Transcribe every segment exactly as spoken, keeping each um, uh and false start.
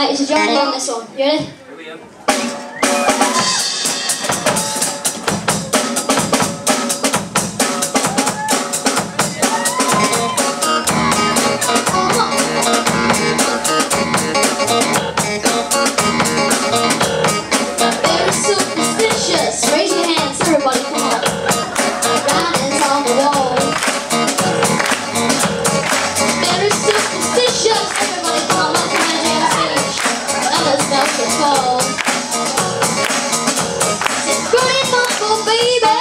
Alright, it's a journey on this one. You ready? Here we go. Very superstitious. Raise your hands, everybody, come on. Writings on the wall. Very superstitious. Everybody, come on, welcome to the stage. Another special call. It's pretty humble, baby.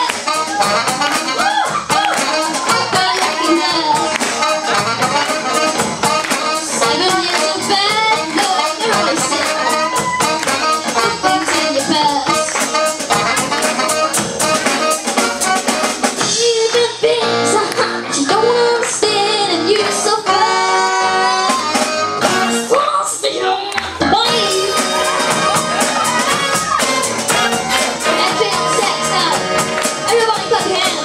I've got lucky now. Seven years of bad luck, they're only sick. Things in your past. You've been things that you don't understand, and you're so fast. Lost in your mind. F M sex out. Everybody clap your hands.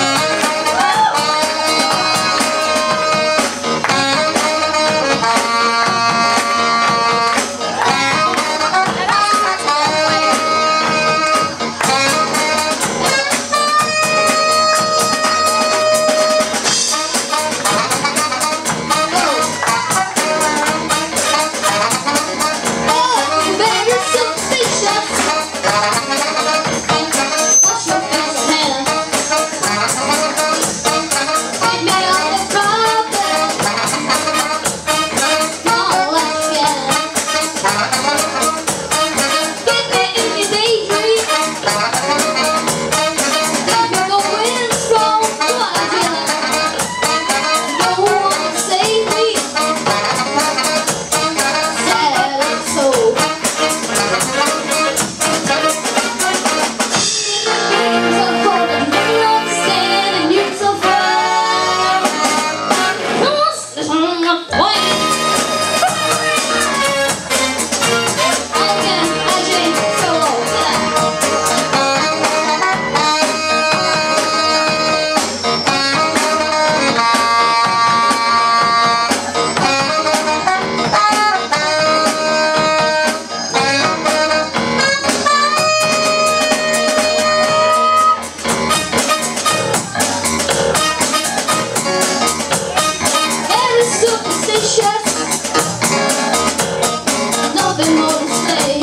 Nothing more to say.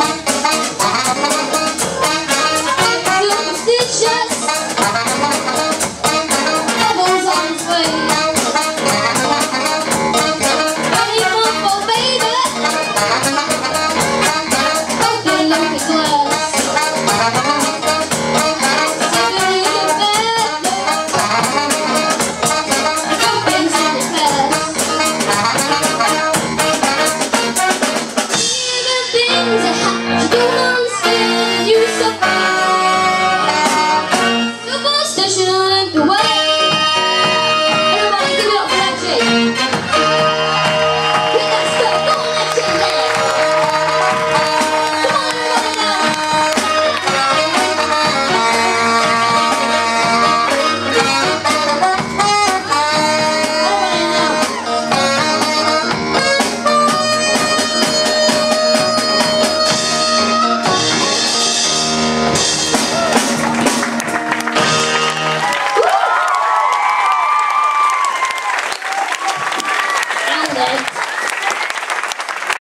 Superstitious. Devil's on his way. Ready, mumbo, baby.